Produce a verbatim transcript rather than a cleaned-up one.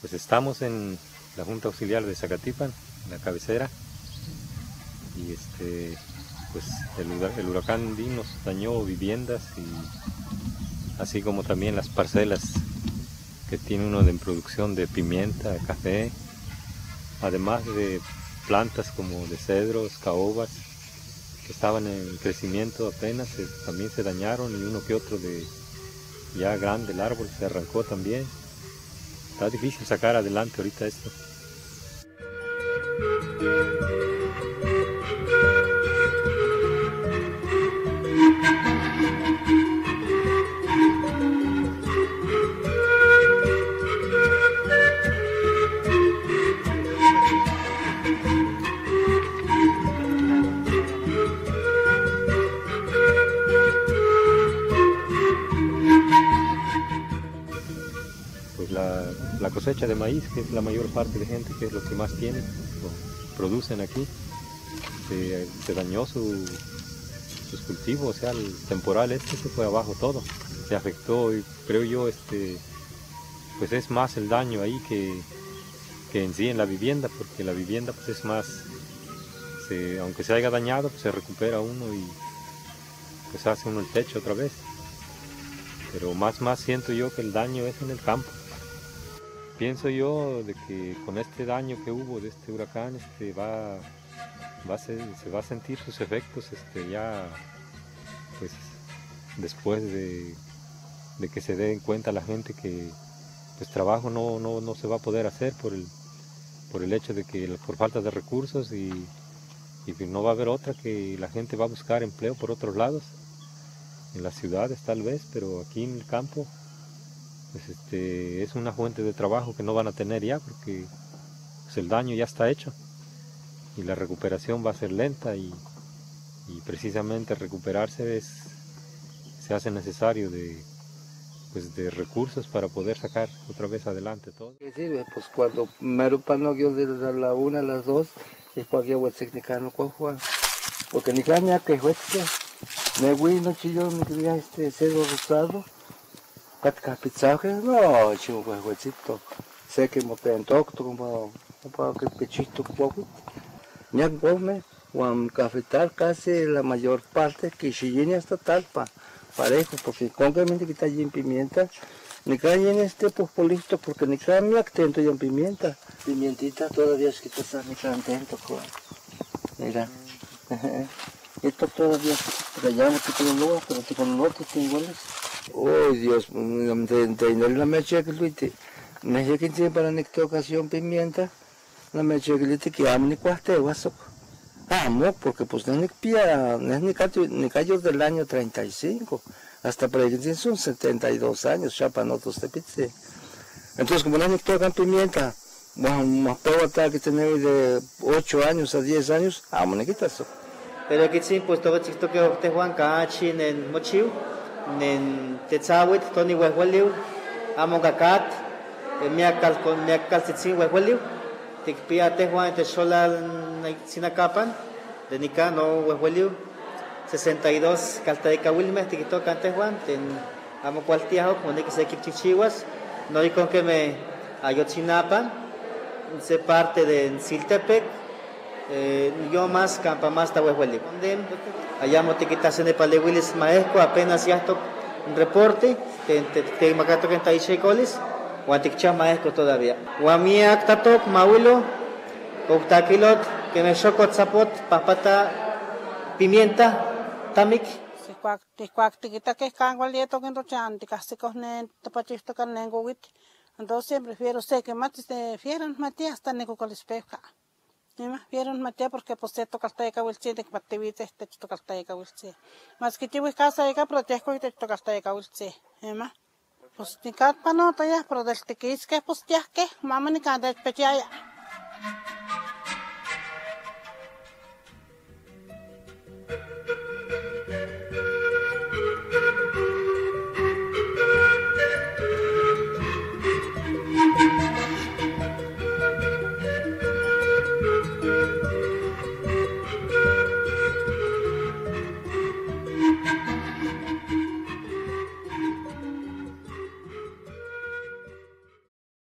Pues estamos en la Junta Auxiliar de Zacatipan, la cabecera, y este, pues el, el huracán D nos dañó viviendas y así como también las parcelas que tiene uno de producción de pimienta, café, además de plantas como de cedros, caobas, que estaban en crecimiento apenas, se, también se dañaron, y uno que otro de ya grande el árbol se arrancó también. Está difícil sacar adelante ahorita esto. Pues la, la cosecha de maíz, que es la mayor parte de gente, que es lo que más tienen, lo producen aquí, se, se dañó su, sus cultivos, o sea, el temporal este se fue abajo todo, se afectó, y creo yo, este, pues es más el daño ahí que, que en sí en la vivienda, porque la vivienda pues es más, se, aunque se haya dañado, pues se recupera uno y pues hace uno el techo otra vez, pero más más siento yo que el daño es en el campo. Pienso yo de que con este daño que hubo de este huracán, este, va, va a ser, se va a sentir sus efectos este, ya pues, después de, de que se dé en cuenta la gente que pues, trabajo no, no, no se va a poder hacer por el, por el hecho de que por falta de recursos, y, y no va a haber otra, que la gente va a buscar empleo por otros lados, en las ciudades tal vez, pero aquí en el campo pues este, es una fuente de trabajo que no van a tener ya, porque pues el daño ya está hecho y la recuperación va a ser lenta, y, y precisamente recuperarse es, se hace necesario de, pues de recursos para poder sacar otra vez adelante todo. ¿Qué sirve? Pues cuando mero panogio de la una a las dos, y cualquier hueso ni cano cuajua, porque ni caña que hueso, me voy no chillo me quería este cero rosado. Katka pizzaje, no, chivo pues huesito. Sé que me pegan tocto como para que pechito poco. Ya come, un cafetal casi la mayor parte que si hasta talpa, parejo, porque concretamente que está allí en pimienta, ni caña en este pues listo, porque ni caña me atento ya en pimienta. Pimientita todavía es que está ni atento, mira. Esto todavía se llama tipo de nuevo, pero tipo de norte tiene iguales. Oh Dios, de la mecha que luite, mecha que tiene para esta ocasión pimienta, la mecha que luite que amo ni cuaste guaso. Amo, porque pues no es ni pía, no es ni callos ni callos del año treinta y cinco, hasta para que son setenta y dos años, ya para nosotros te pide. Entonces como no es tocan pimienta, más puedo estar que tener de ocho años a diez años, amo ni quitas. Pero aquí sí, pues todo esto que te Juan Cachi en Mochiu, en Tetzawit, Tony Huehueliu, Amongacat, Miacal con Miacal Tetsin Huehueliu, Ticpia Tejuan, Techola Sinacapan, de Nicano Huehueliu, sesenta y dos, Caltaica Wilmes, Tiquito Cantejuan, en Amocualtiajo, como de que se Chichihuas, no hay con que me Ayotzinapan, se parte de Siltepec. Eh, yo más campa más ta huehueli allá motiquitas en el pale Willis maesco apenas ya esto un reporte te te te macato que está ahí checolis o antichas maesco todavía o a mí actatok maulo octaquilot que me chocot zapot papata pimienta tamik si cuac ti cuac tiquita que cangual dieto que no chanti casi con tapachito con nenguit entonces prefiero sé que mates de fieran mati hasta nego colispeca. Ema, vieron Matea porque pues te toca hasta acá wilche de que te viste te toca hasta acá wilche. Más que te voy casa acá protejo y te toca hasta acá wilche. Ema. Pues ni cat pa no taya, pero del te que es que pues ya que mamá ni cada pecha ya.